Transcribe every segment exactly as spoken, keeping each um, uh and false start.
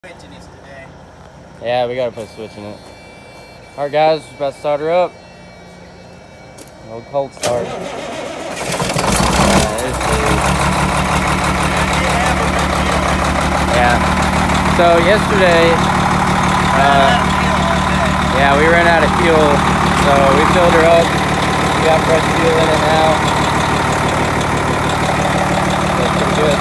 Today. Yeah, we gotta put a switch in it. Alright guys, we're about to start her up. Old cold start. Yeah, yeah. So yesterday, uh, yeah, we ran out of fuel, so we filled her up. We got fresh fuel in it now. That's pretty good.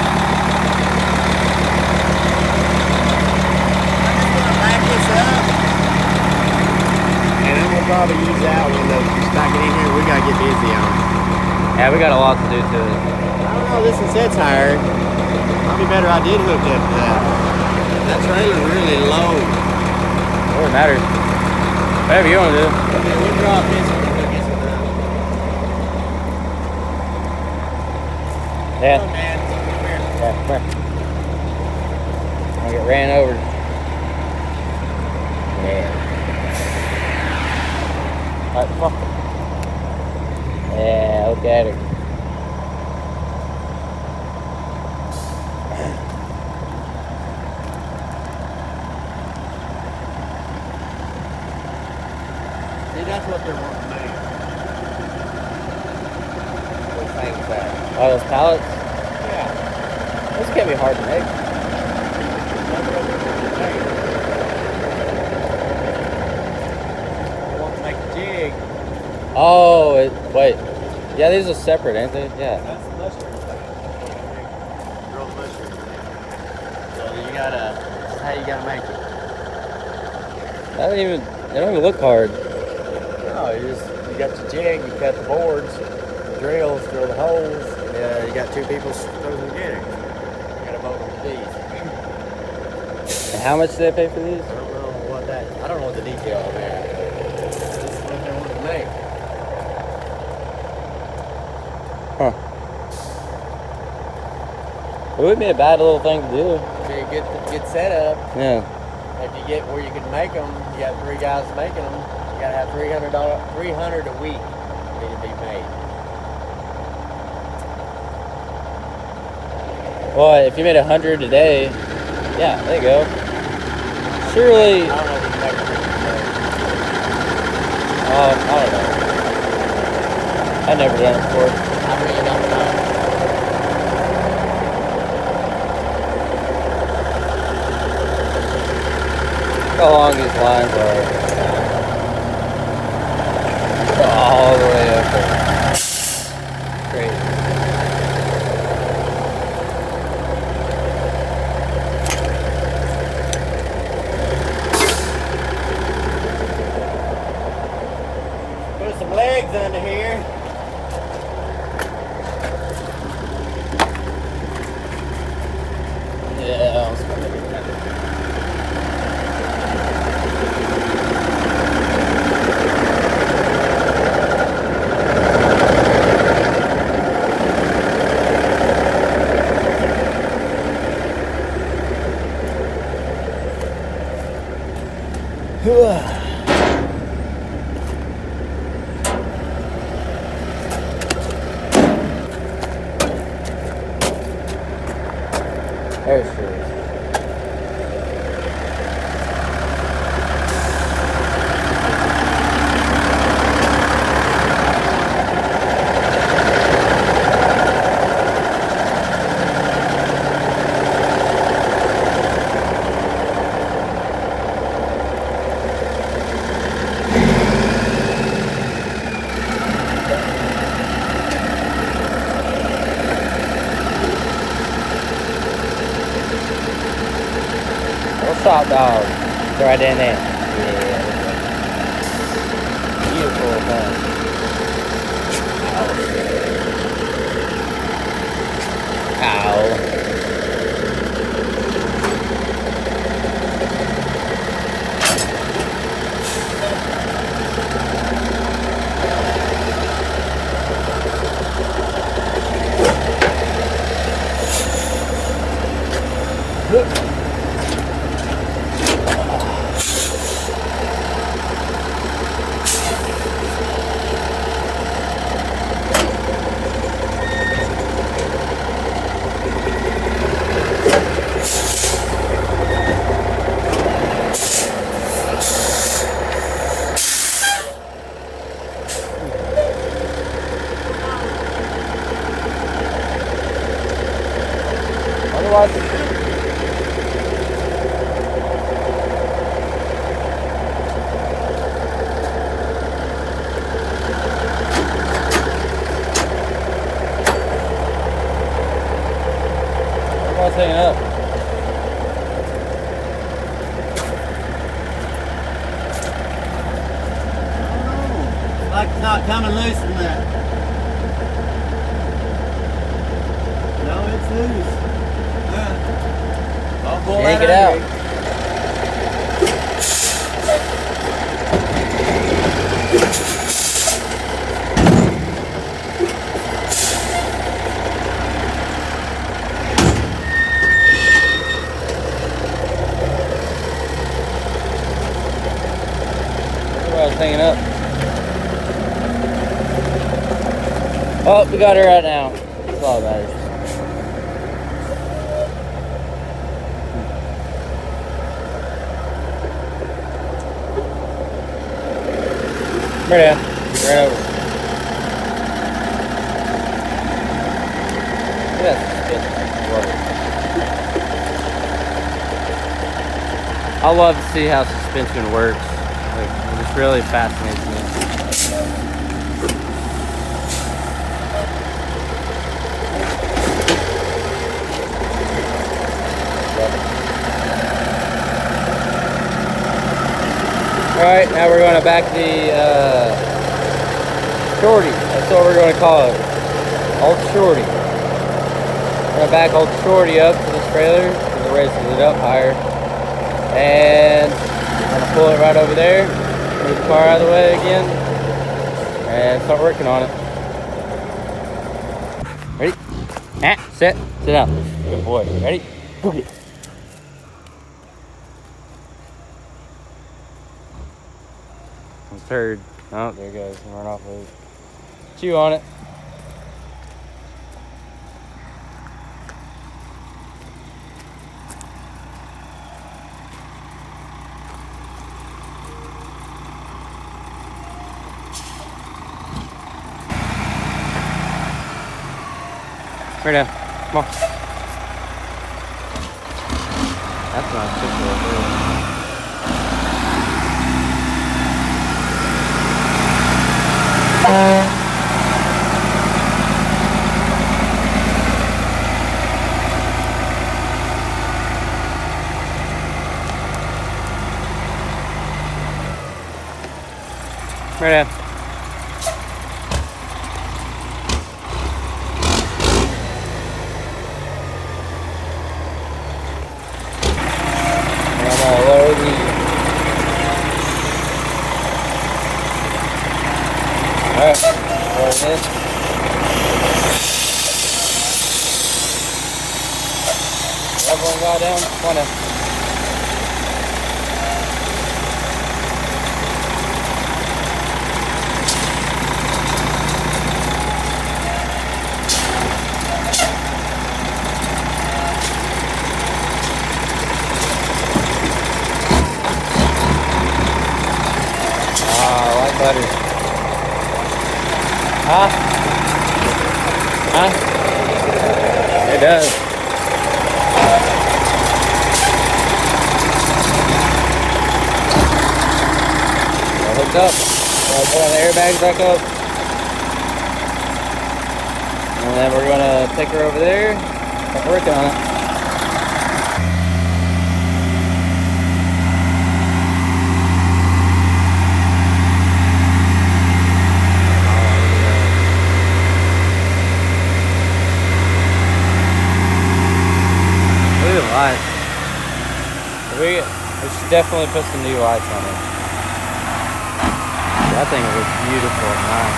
Probably use that when the stock it in here. We gotta get busy on it. Yeah, we got a lot to do to it. I don't know. This one said tired. Probably better I did hook up to that. That trailer's really low. It doesn't matter. Whatever you want to do. Okay, we'll drop this and we'll get some out. Yeah. Come on, man. Come here. Yeah, come here. I'm gonna get ran over. Yeah. Alright, come on. Yeah, look at her. See, that's what they're wanting to make. What thing's that? Oh, those pallets? Yeah. Those can't be hard to make. Oh, it, wait. Yeah, these are separate, ain't they? Yeah. That's the mushroom thing. Girl, the mushroom thing. So you gotta, that's how you gotta make it. That don't even, they don't even look hard. No, you just, you got your jig, you cut the boards, the drills, drill the holes, and uh, you got two people throw them together. You gotta bolt them to these. And how much do they pay for these? I don't know what that, I don't know what the detail of that. This is what they want to make. Huh. It wouldn't be a bad little thing to do. So you get get set up. Yeah. If you get where you can make them, you got three guys making them. You gotta have three hundred dollars, three hundred a week need to be made. Well, if you made a hundred a day, yeah, there you go. Surely. I don't know if you can make them every day. Oh, I don't know. I've never done it before. I really don't know. How long these lines are. All the way up there. Crazy. Put some legs under here. Yeah, it's gonna be better. There she is. What's up, dog? Go right in there. Yeah. Beautiful thing. Ow. Ow. not coming loose from that. No, it's loose. Uh, I'll pull Yank that it out. under. Hanging up. Oh, we got her right now. That's all that matters. Right down. Right over. Yes. I love to see how suspension works. Like, it just really fascinates me. Alright, now we're going to back the uh, Shorty. That's what we're going to call it. Old Shorty. We're going to back Old Shorty up to this trailer because it raises it up higher. And I'm going to pull it right over there. Move the car out of the way again. And start working on it. Ready? Ah, sit. Sit down. Good boy. Ready? Boogie. Third. Oh, there it goes. Run off with it. Chew on it. Right down. Come on. That's not good for Right down. Alright, there it is. Everyone got down? Come on down. Ah, I like butter. Huh? Huh? It does. All hooked up. I'll put on the airbags back up. And then we're gonna take her over there. Start working on it. Lights. We, we should definitely put some new lights on it. That thing was beautiful at night.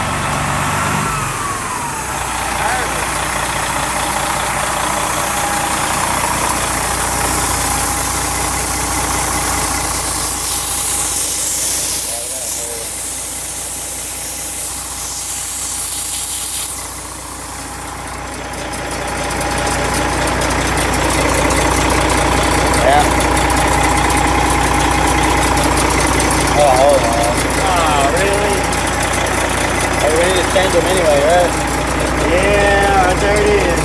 Change them anyway, right? Yeah, right there it is.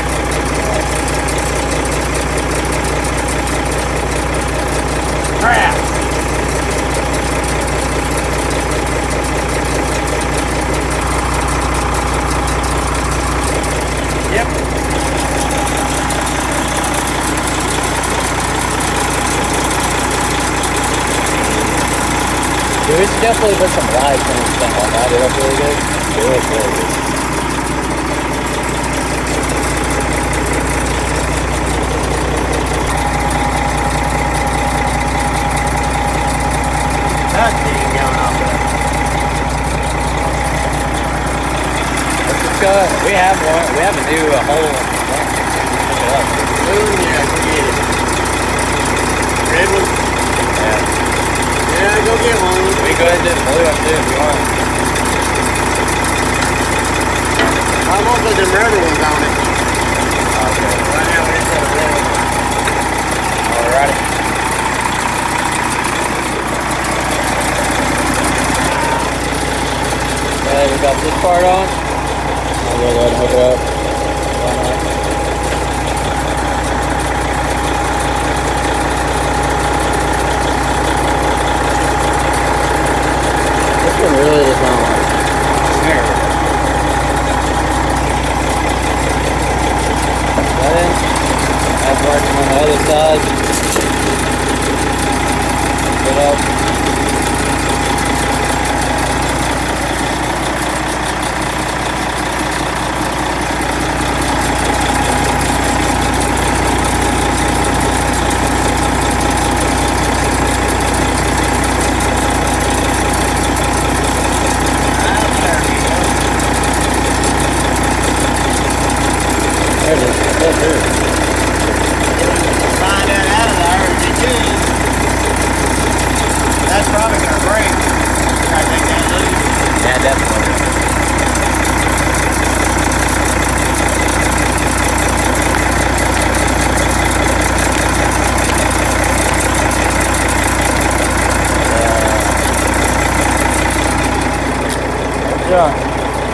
Crap! Yep. Dude, we should definitely put some lights on this thing like that. It looks really good. It looks really good. That thing going off there. Let's just go. We have one. We have to do a whole thing. Look it up. Blue, yeah, go get it. Red one? Yeah. Yeah, go get one. We go ahead and do the blue one too if you want. I won't put them rubber ones on it. Okay. Right now, we just got a red one. Alrighty. Okay, we got this part on. I'll go ahead and hook it up. Why not? This one really does not like snare. That in. That's working on the other side. Get up. There it is. That's here. Find that out of there if you can. That's probably going to break. Try to take that loose. Yeah, definitely. Uh, yeah.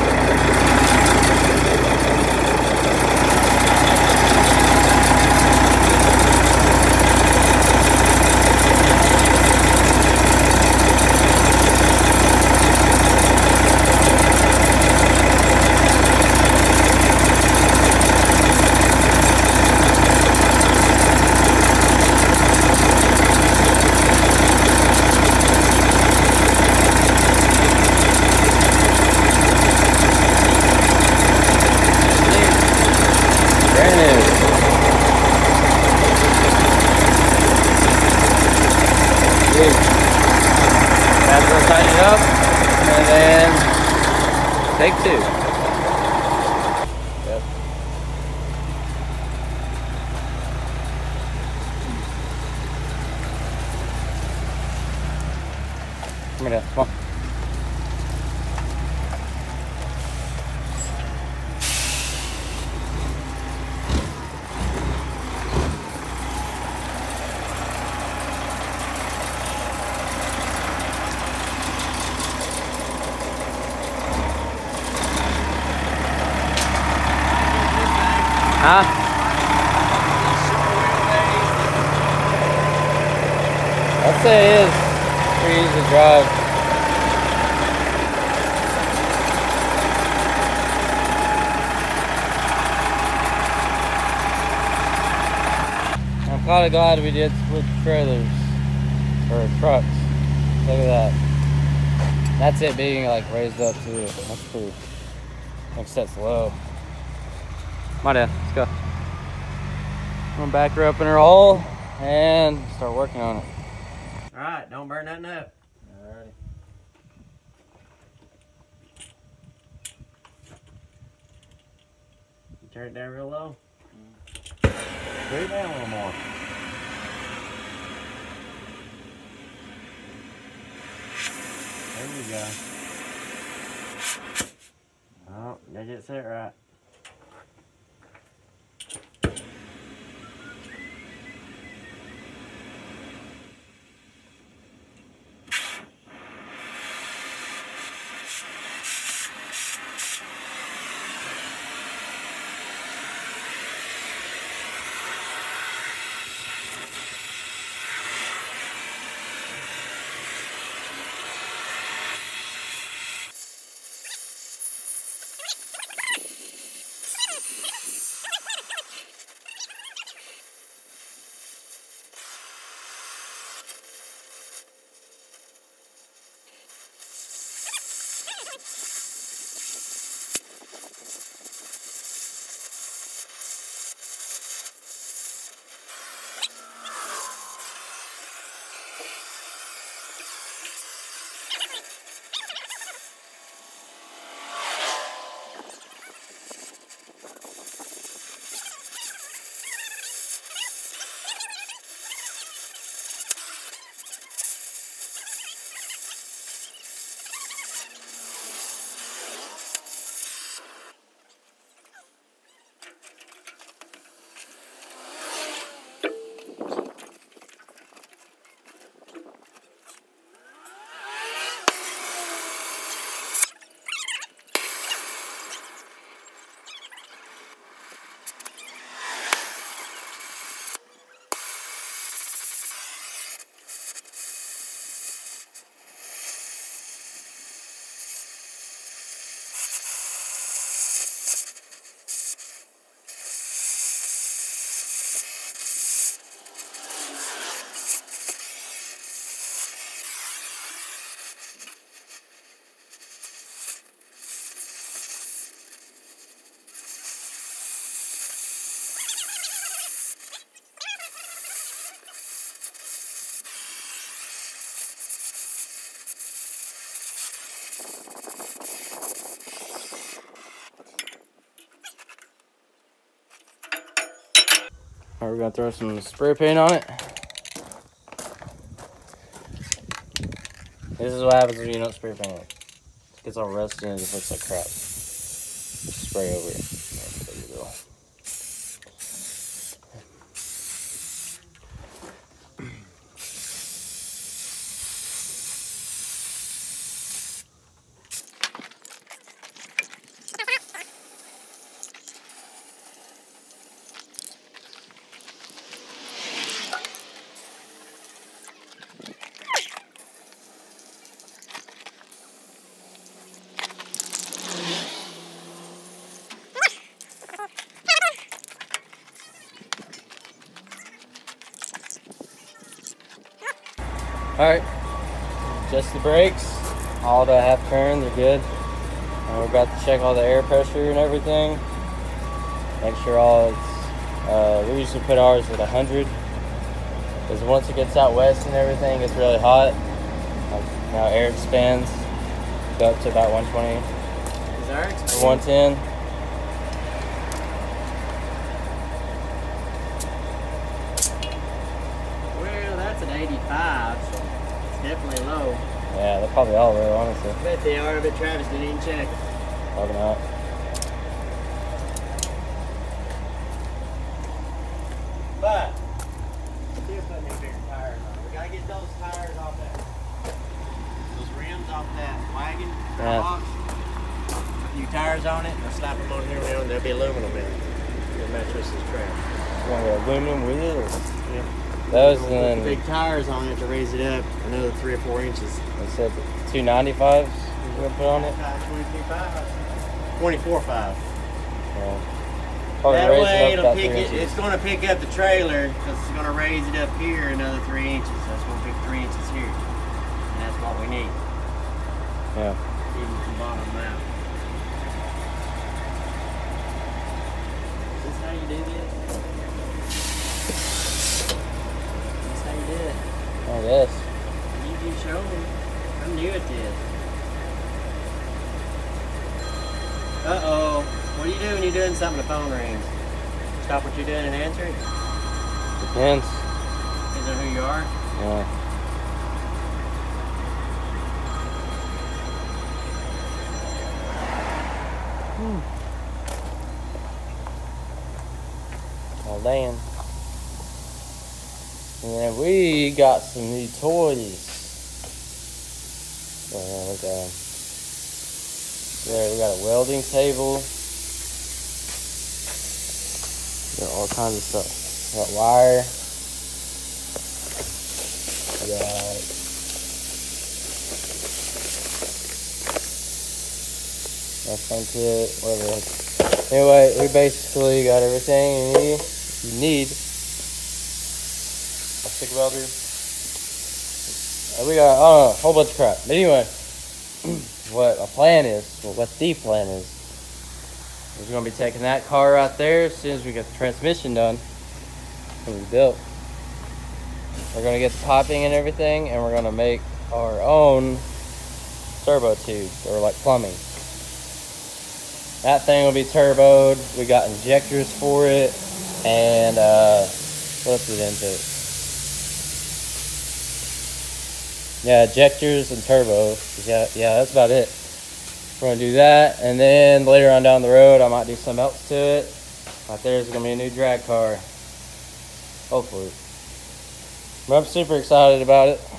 That's gonna tighten it up, and then take two. Yep. Come here, come on. Huh? I'd say it is pretty easy to drive. I'm kind of glad we did switch trailers or trucks. Look at that. That's it being like raised up too. That's pretty. Like sets low. Come on down, let's go. I'm gonna back her up in her hole and start working on it. Alright, don't burn nothing up. Alrighty. You turn it down real low. Mm. Bring it down a little more. There you go. Oh, gotta get it set right. We're gonna throw some spray paint on it. This is what happens when you don't spray paint it. It gets all rusty and it just looks like crap. Just spray over it. There you go. Alright, just the brakes, all the half turns are good. And we're about to check all the air pressure and everything. Make sure all it's, uh, we usually put ours at one hundred. Because once it gets out west and everything, it's really hot. Like now air expands, go up to about one twenty or one ten. Well, that's an eighty-five. Definitely low. Yeah, they're probably all low, honestly. I bet they are, but Travis didn't even check. Probably not. But, still putting them bigger tires on. We gotta get those tires off that, those rims off that wagon, Yeah. box. Put new tires on it, and slap them on here, and they'll be aluminum in it. It'll match this track. One of the aluminum wheels. Yeah. Those and then Big tires on it to raise it up another three or four inches. I said two ninety-fives you're gonna put on it. twenty-two five. twenty-four five. Yeah. Probably That raise way it up it'll about pick three it. inches. It's going to pick up the trailer because it's going to raise it up here another three inches. That's going to pick three inches here, and that's what we need. Yeah. Even from bottom out. Is this how you do this? That's how you do it. I guess. You do show me. I'm new at this. Uh oh. What do you do when you're doing something, the phone rings? Stop what you're doing and answer it? Depends. Depends on who you are? Yeah. Hmm. Well, Dan. And then we got some new toys. So, yeah, look at there, we got a welding table. Got all kinds of stuff. We got wire. We got nothing to it, whatever. Anyway, we basically got everything you need. You need a stick welder. Uh, We got, I don't know, a whole bunch of crap. But anyway, what a plan is, well, what the plan is, is we're going to be taking that car out there as soon as we get the transmission done and we built. We're going to get the piping and everything, and we're going to make our own turbo tubes, or like plumbing. That thing will be turboed. We got injectors for it, and uh, what else is into it? Yeah, injectors and turbo. Yeah, yeah, that's about it. We're gonna do that, and then later on down the road, I might do something else to it. Right there's gonna be a new drag car, hopefully. But I'm super excited about it.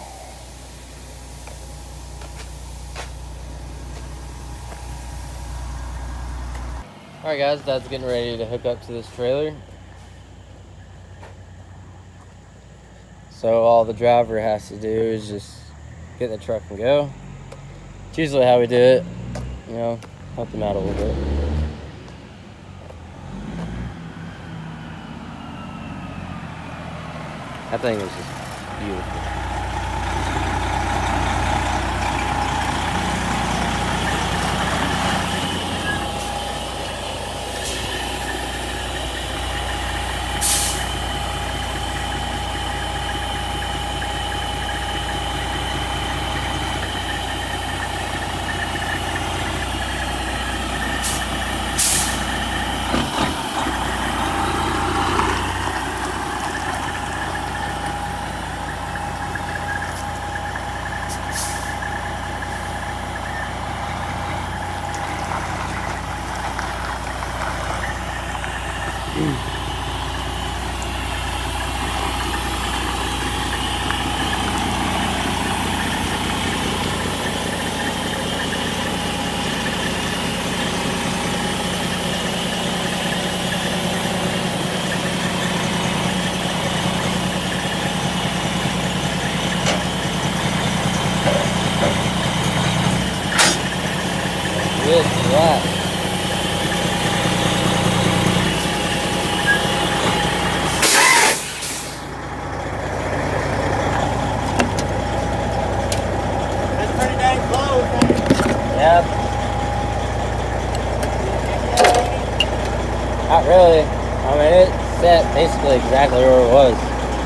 All right, guys, Dad's getting ready to hook up to this trailer. So all the driver has to do is just get in the truck and go. It's usually how we do it, you know, help them out a little bit. That thing is just beautiful. Good crap. Yep. Not really. I mean, it set basically exactly where it was.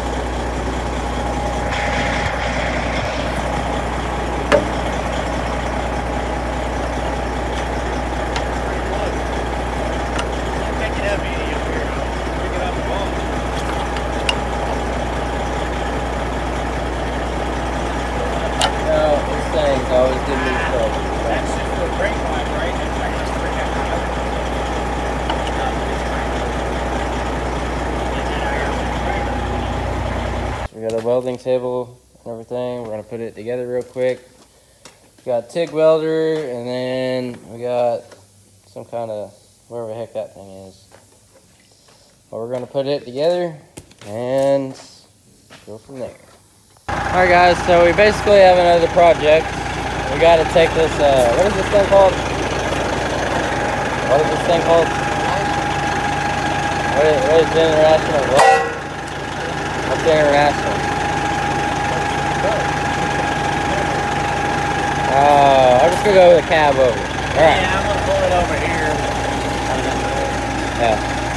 No, this thing's always giving me trouble. That's just the brake line, right? That's like just brake line. We got our welding table and everything. We're gonna put it together real quick. We got a TIG welder, and then we got some kind of, whatever the heck that thing is. But we're gonna put it together and go from there. Alright guys, so we basically have another project. We gotta take this, uh, what is this thing called? What is this thing called? What is, what is the international, what? What's the international? Uh, I'm just gonna go with a cab over. Alright. Yeah, I'm gonna pull it over here. Yeah.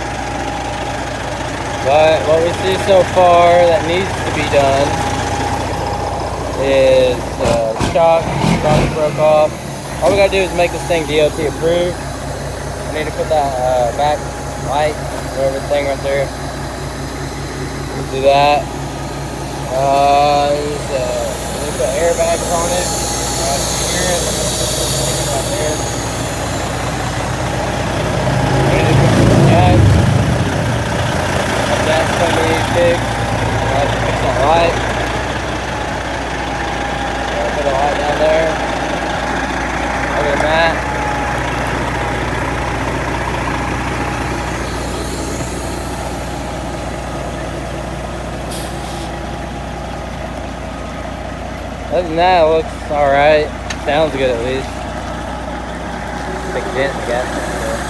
But what we see so far that needs to be done is uh, shock, shock broke off. All we gotta do is make this thing D O T approved. I need to put that uh, back light, whatever thing right there. We'll do that. Uh, there's, uh, we put airbags on it. Right here. Right there. Ready to put some gas. That's gonna be big. I have to fix that light. Gotta put a light down there. Other than that, other than that, it looks alright. Sounds good at least. Big dent in the gas tank there.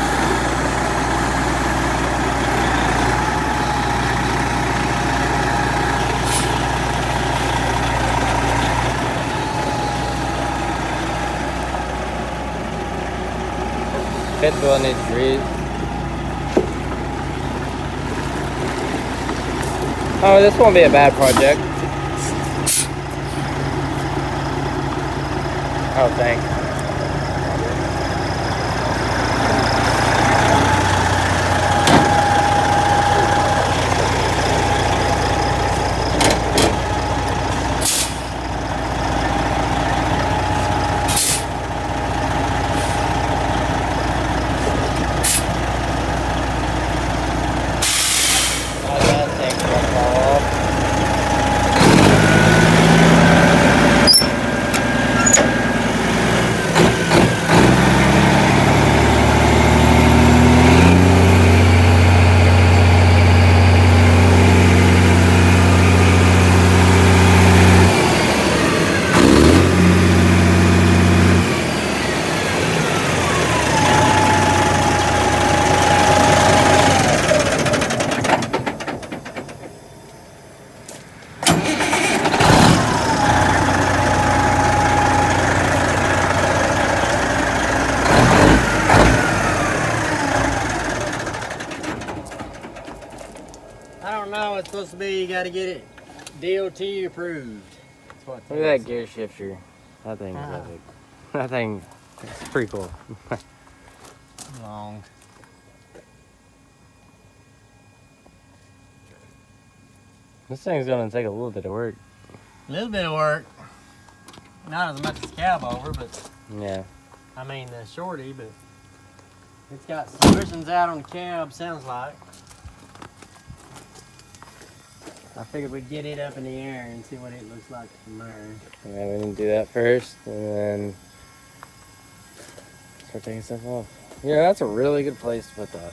Pit wheel needs grease. Oh, this won't be a bad project. Oh, thanks. It's supposed to be, you gotta get it D O T approved. Look at that gear shifter. That thing is Ah. epic. That thing is pretty cool. Long. This thing's gonna take a little bit of work. A little bit of work. Not as much as cab over, but Yeah. I mean the shorty, but it's got some cushions out on the cab, sounds like. I figured we'd get it up in the air and see what it looks like from there. Yeah, we need to do that first and then start taking stuff off. Yeah, that's a really good place to put that.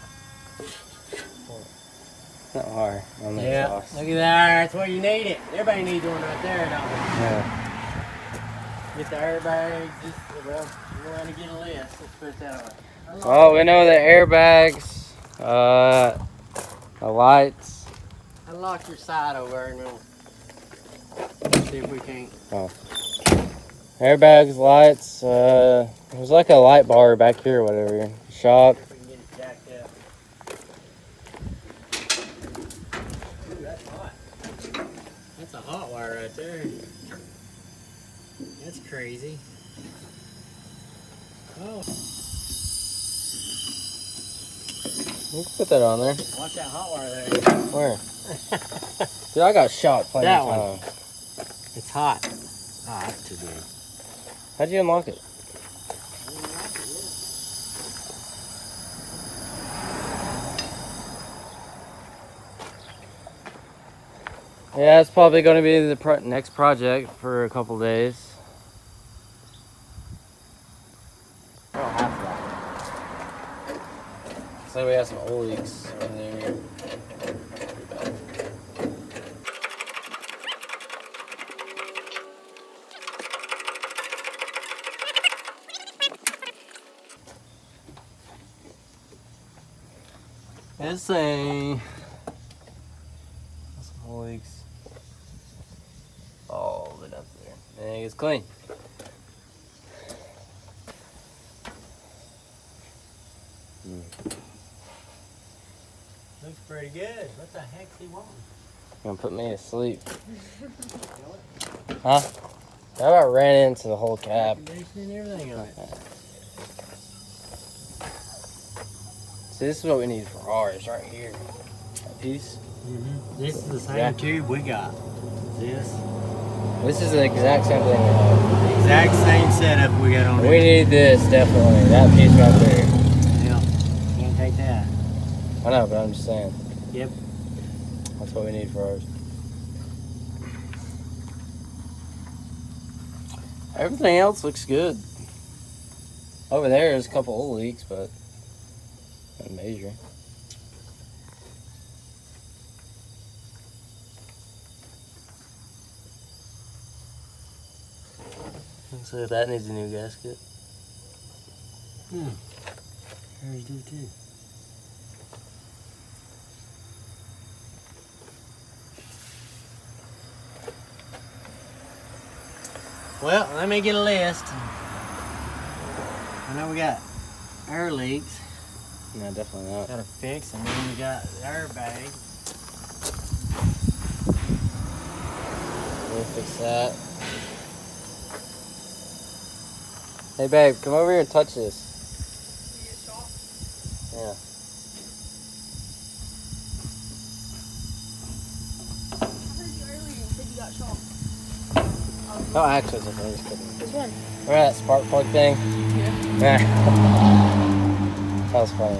Not hard on the Yeah, exhaust. look at that. That's where you need it. Everybody needs one right there, don't they? Yeah. Get the airbags. Just, well, we're going to get a list. Let's put it that way. Well, we know the airbags, uh, the lights. Unlock your side over and we'll see if we can't. Oh. Airbags, lights, uh, there's like a light bar back here or whatever. Shop. If we can get it jacked up. Ooh, that's hot. That's a hot wire right there. That's crazy. Oh. You can put that on there. Watch that hot wire there. Where? Dude, I got shot plenty That of one. times. It's hot. Oh, that's too big. How'd you unlock it? Yeah, it's probably going to be the pro next project for a couple days. Oh, half that. So we have some old leaks over there. Let's see. Some old leaks. All the way up there. And it's clean. Mm. Looks pretty good. What the heck's he wanting? Gonna put me to sleep. Huh? How about ran into the whole cab? Conditioning and everything on it. See, this is what we need for ours right here. That piece. Mm-hmm. This is the same Yeah. tube we got. This. This is the exact same thing we have. Exact same setup we got on We there. need this, definitely. That piece right there. Yeah. Can't take that. I know, but I'm just saying. Yep. That's what we need for ours. Everything else looks good. Over there is a couple old leaks, but nothing major. So that needs a new gasket. Hmm. Hers do too. Well, let me get a list. I know we got air leaks. No, definitely not. Gotta fix, and then we got the airbag. We'll fix that. Hey babe, come over here and touch this. Yeah. I heard you earlier and said you got shot. Oh, actually, I'm just kidding. Which one? Remember that spark plug thing? Yeah. That was funny.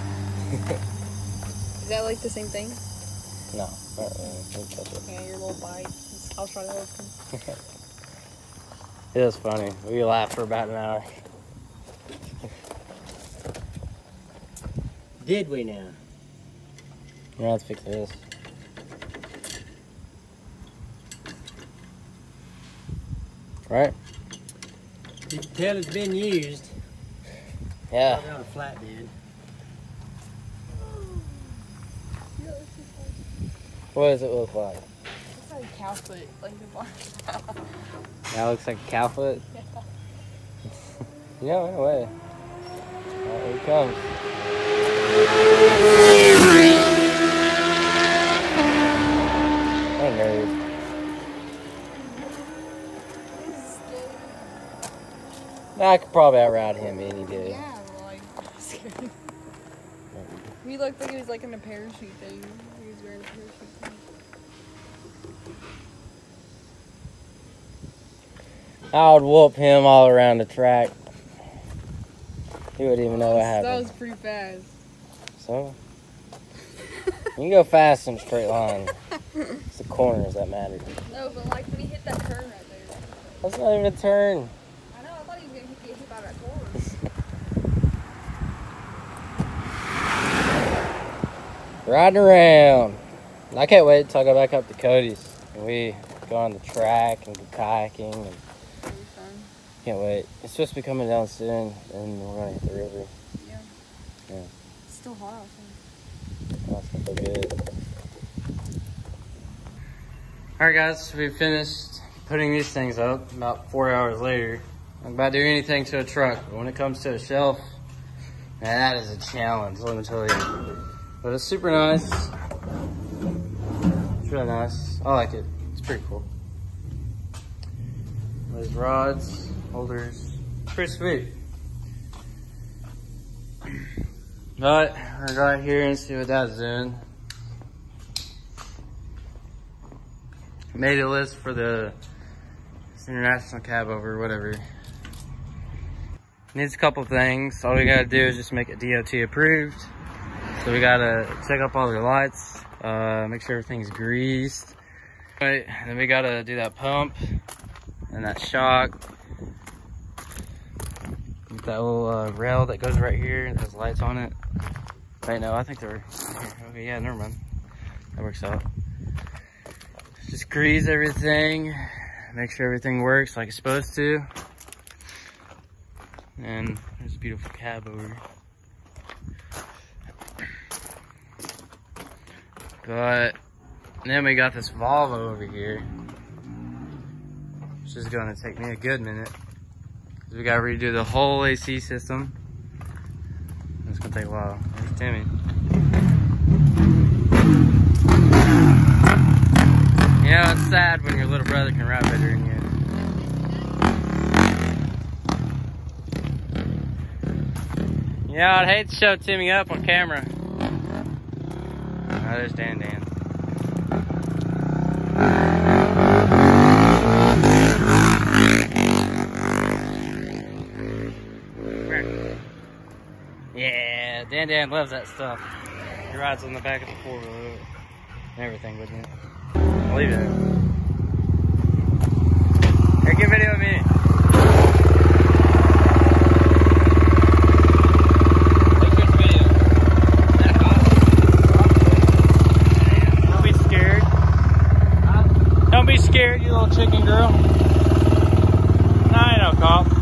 Is that like the same thing? No, not really. Don't touch it. Yeah, your little bite. I was trying to help him. It was funny. We laughed for about an hour. Did we now? You're gonna have to fix this. Right? You can tell it's been used. Yeah. Probably on a flatbed. What does it look like? It's like a cow foot, like the bar. That looks like a cow foot. Yeah. Yeah, right away. Oh, here it comes. Hey, nerd. Nah, I could probably outride him any day. Yeah, well, like, I'm scared. He looked like he was like in a parachute thing. He was wearing a parachute thing. I would whoop him all around the track. He wouldn't even know what That happened. was pretty fast. So, you can go fast in a straight line. It's the corners that matter. No, but like when he hit that turn right there. That's not even a turn. I know, I thought he was gonna get hit by that corner. Riding around. I can't wait till I go back up to Cody's and we go on the track and go kayaking. And Pretty fun. Can't wait. It's supposed to be coming down soon, and we're gonna hit the river. Yeah. Yeah. It's still hot outside. Oh, that's gonna feel good. Alright guys, we finished putting these things up about four hours later. I'm about to do anything to a truck, but when it comes to a shelf, man, that is a challenge, let me tell you. But it's super nice. It's really nice. I like it. It's pretty cool. Those rods, holders, pretty sweet. But we're gonna go out here and see what Dad's doing. Made a list for the international cab over, whatever. Needs a couple things. All we gotta do is just make it D O T approved. So we gotta check up all the lights, uh, make sure everything's greased. Right, then we gotta do that pump and that shock. Get that little uh, rail that goes right here, that has lights on it. Wait, no, I think they're here. Okay, yeah, never mind. That works out. Just grease everything, make sure everything works like it's supposed to. And there's a beautiful cab over. But then we got this Volvo over here, which is gonna take me a good minute. Cause we gotta redo the whole A C system. It's gonna take a while. There's Timmy. You know, it's sad when your little brother can ride better than you. You know, I'd hate to show Timmy up on camera. Oh, there's Dan Dan. Yeah, Dan Dan loves that stuff. He rides on the back of the four-wheeler and everything, wouldn't it? Leave it. Here, get video of me. Take this video. That cost. Don't be scared. Don't be scared, you little chicken girl. Nah, I ain't no cop.